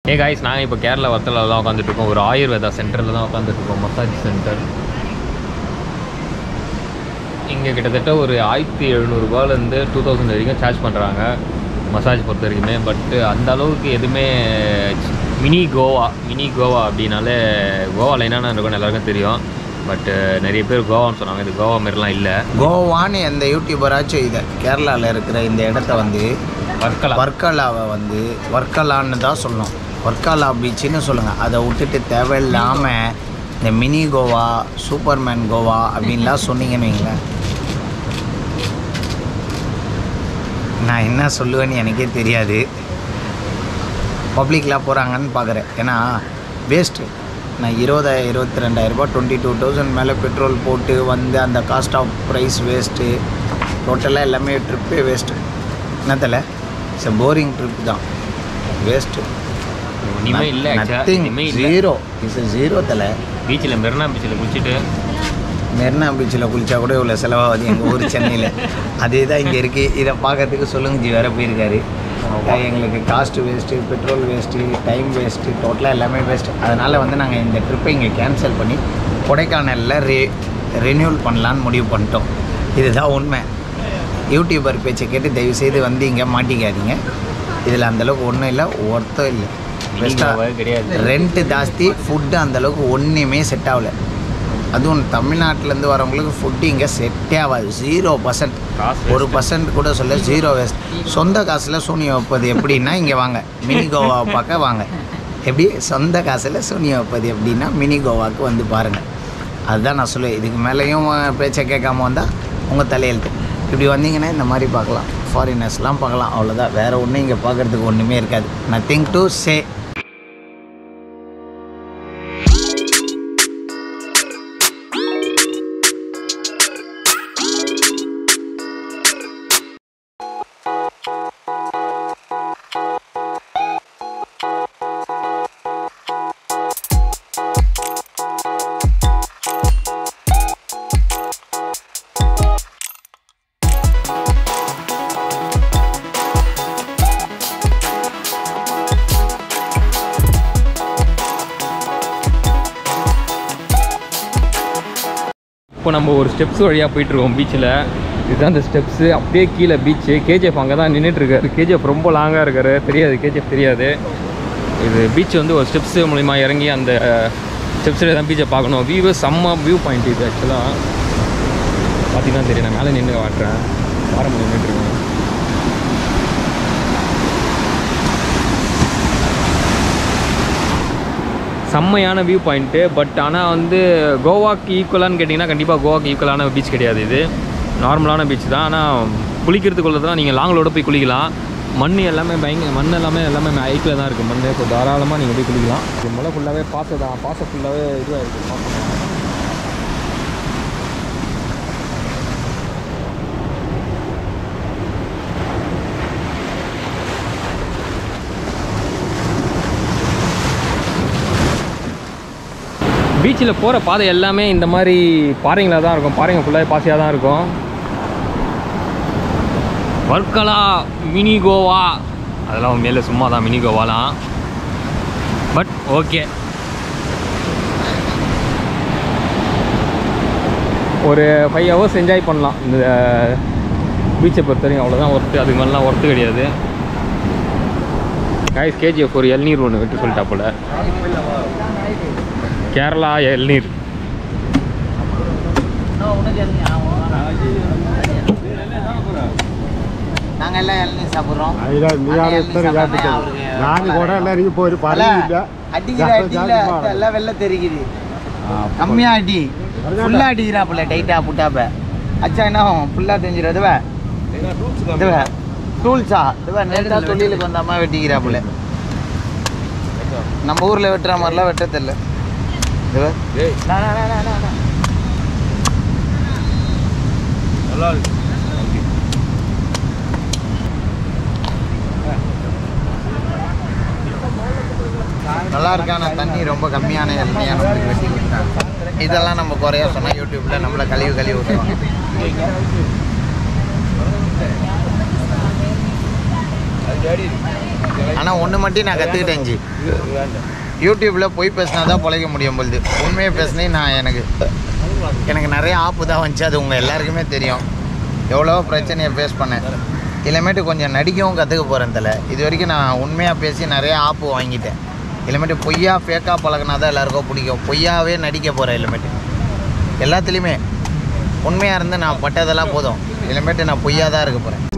Hey guys, நாங்கள் இப்போ கேரளா வர்க்கலால தான் உட்காந்துட்ருக்கோம். ஒரு ஆயுர்வேதா சென்டரில் தான் உட்காந்துட்ருக்கோம். Massage centre. இங்கே கிட்டத்தட்ட ஒரு 1700 ரூபாயிலேருந்து 2000 வரைக்கும் சார்ஜ் பண்ணுறாங்க மசாஜ் பொறுத்த வரைக்குமே. பட்டு அந்த அளவுக்கு எதுவுமே மினி கோவா அப்படின்னாலே கோவாவில் என்னென்ன இருக்குன்னு எல்லாருக்கும் தெரியும். பட்டு நிறைய பேர் கோவான்னு சொன்னாங்க. இது கோவா மாரிலாம் இல்லை. கோவான்னு எந்த யூடியூபராச்சும் இதை கேரளாவில் இருக்கிற இந்த இடத்த வந்து வர்க்கலாவை வந்து வர்க்கலான்னு தான் சொல்லணும். வர்க்கலா பீச்சுன்னு சொல்லுங்கள். அதை விட்டுட்டு தேவையில்லாமல் இந்த மினி கோவா சூப்பர்மேன் கோவா அப்படின்லாம் சொன்னீங்கன்னு வைங்களேன், நான் என்ன சொல்லுவேன்னு எனக்கே தெரியாது. பப்ளிக்லாம் போகிறாங்கன்னு பார்க்குறேன். ஏன்னா வேஸ்ட்டு. நான் 22,000 ரூபா 22,000 மேலே பெட்ரோல் போட்டு வந்து அந்த காஸ்ட் ஆஃப் ப்ரைஸ் வேஸ்ட்டு. டோட்டலாக எல்லாமே ட்ரிப்பே வேஸ்ட்டு. என்னத்தில் இட்ஸ் போரிங் ட்ரிப் தான், வேஸ்ட்டு. ஜீரோ இட்ஸ் ஜீரோ தலை. பீச்சில் மெரினா பீச்சில் குளித்தா கூட இவ்வளோ செலவாகுது எங்கள் ஊர் சென்னையில். அதே தான் இங்கே இருக்குது. இதை பார்க்கறதுக்கு சொல்லுங்க ஜி வேறு போயிருக்காரு. எங்களுக்கு cost waste, petrol waste, time waste, டோட்டலாக எல்லாமே வேஸ்ட்டு. அதனால் வந்து நாங்கள் இந்த ட்ரிப்பை இங்கே கேன்சல் பண்ணி கொடைக்கானலில் ரெனியூல் பண்ணலான்னு முடிவு பண்ணிட்டோம். இதுதான் உண்மை. யூடியூபர் பேச்சை கேட்டு தயவுசெய்து வந்து இங்கே மாட்டிக்காதீங்க. இதில் அந்தளவுக்கு ஒன்றும் இல்லை, ஒர்த்தம் இல்லை. கிடையாது. ரெண்ட்டு ஜாஸ்தி, ஃபுட்டு அந்தளவுக்கு ஒன்றுமே செட் ஆகலை. அதுவும் தமிழ்நாட்டிலேருந்து வரவங்களுக்கு ஃபுட்டு இங்கே செட்டே ஆகாது. 0%, 1% கூட சொல்ல. 0 வேஸ்ட். சொந்த காசில் சூனியம் வைப்பது எப்படின்னா இங்கே வாங்க, மினி கோவாவை பார்க்க வாங்க. எப்படி சொந்த காசில் சூனியம் வைப்பது எப்படின்னா மினி கோவாவுக்கு வந்து பாருங்கள். அதுதான் நான் சொல்லுவேன். இதுக்கு மேலேயும் பேச்சை கேட்காம வந்தால் உங்கள் தலையெழுத்து. இப்படி வந்தீங்கன்னா இந்த மாதிரி பார்க்கலாம், ஃபாரினர்ஸ்லாம் பார்க்கலாம். அவ்வளோதான், வேறு ஒன்றும் இங்கே பார்க்குறதுக்கு ஒன்றுமே இருக்காது. Nothing to say. இப்போ நம்ம ஒரு ஸ்டெப்ஸ் வழியாக போயிட்டுருக்கோம் பீச்சில். இதுதான் அந்த ஸ்டெப்ஸு. அப்படியே கீழே பீச்சு. கேஜிஎஃப் அங்கே தான் நின்றுட்டுருக்காரு. கேஜிஎஃப் ரொம்ப லாங்காக இருக்காரு. தெரியாது, கேஜிஎஃப் தெரியாது. இது பீச் வந்து ஒரு ஸ்டெப்ஸு மூலிமா இறங்கி அந்த ஸ்டெப்ஸில் தான் பீச்சை பார்க்கணும். வியூவே செம்ம வியூ பாயிண்ட். இது ஆக்சுவலாக பார்த்தீங்கன்னா தெரியும். நான் மேலே நின்று காட்டுறேன். வாரம் நின்றுட்டுருக்கேன். செம்மையான வியூ பாயிண்ட்டு. பட் ஆனால் வந்து கோவாக்கு ஈக்குவலான்னு கேட்டிங்கன்னா கண்டிப்பாக கோவாக்கு ஈக்குவலான பீச் கிடையாது. இது நார்மலான பீச் தான். ஆனால் குளிக்கிறதுக்குள்ள தான் நீங்கள் லாங்கிலோட போய் குளிக்கலாம். மண் எல்லாமே மண் எல்லாமே ஹைட்டில் தான் இருக்குது மண். ஸோ தாராளமாக நீங்கள் போய் குளிக்கலாம். இது மலை ஃபுல்லாகவே பாசை ஃபுல்லாகவே இதுவாக இருக்குது. பீச்சில் போகிற பாதை எல்லாமே இந்த மாதிரி பாறைங்களாக தான் இருக்கும். பாறைங்க ஃபுல்லாக பாசியாக தான் இருக்கும். வர்க்கலா மினி கோவா அதெல்லாம் மேலே சும்மா தான் மினி கோவாலாம். பட் ஓகே, ஒரு 5 hours என்ஜாய் பண்ணலாம் இந்த பீச்சை பொறுத்த வரைக்கும். அவ்வளோதான் ஒர்த்து. அதுக்கு மேலாம் ஒர்த்து கிடையாது. கைஸ், கேஜிஎஃப் ஒரு இளநீர் ஒன்று விட்டு சொல்லிட்டா போல். கேரளா இளநீர். நாங்கள் எல்லாம் இளநீர் சாப்பிட்றோம். எல்லாம் வெள்ளை தெரிக்குது. கம்மியாக அடி, ஃபுல்லாக அடிக்கிறாப்புல டைட்டாக புட்டாப்ப. அச்சா என்ன ஃபுல்லாக தெரிஞ்சிடும். இதுவே டூல்ஸா இதுவே நேரத்தாக தொழிலுக்கு வந்தாமா வெட்டிக்கிறாப்புல. நம்ம ஊரில் வெட்டுற மாதிரிலாம் வெட்ட தெரியல. நல்லா இருக்கான தண்ணி ரொம்ப கம்மியான எண்ணெயாக நம்மளுக்கு வெட்டி கொடுத்தாங்க. இதெல்லாம் நம்ம குறையா சொன்னால் யூடியூப்பில் நம்மளை கழுவி விட்டுருவாங்க. ஆனால் ஒன்று மட்டும் நான் கற்றுக்கிட்டேன் ஜி, யூடியூப்பில் போய் பேசினா தான் பிழைக்க முடியும் பொழுது. உண்மையை பேசினேன் நான் எனக்கு நிறைய ஆப்பு தான் வந்துச்சு. அது உங்கள் எல்லாருக்குமே தெரியும். எவ்வளோ பிரச்சனையை ஃபேஸ் பண்ணேன். இனிமேட்டு கொஞ்சம் நடிக்கவும் கற்றுக்க போகிறேன் தலை. இது வரைக்கும் நான் உண்மையாக பேசி நிறைய ஆப்பு வாங்கிட்டேன். இனிமேட்டு பொய்யா ஃபேக்காக பழகினா தான் எல்லாருக்கும் பிடிக்கும். பொய்யாவே நடிக்க போகிறேன். இனிமேட்டு எல்லாத்துலேயுமே உண்மையாக இருந்து நான் பட்டதெல்லாம் போதும். இனிமேட்டு நான் பொய்யா தான் இருக்க போகிறேன்.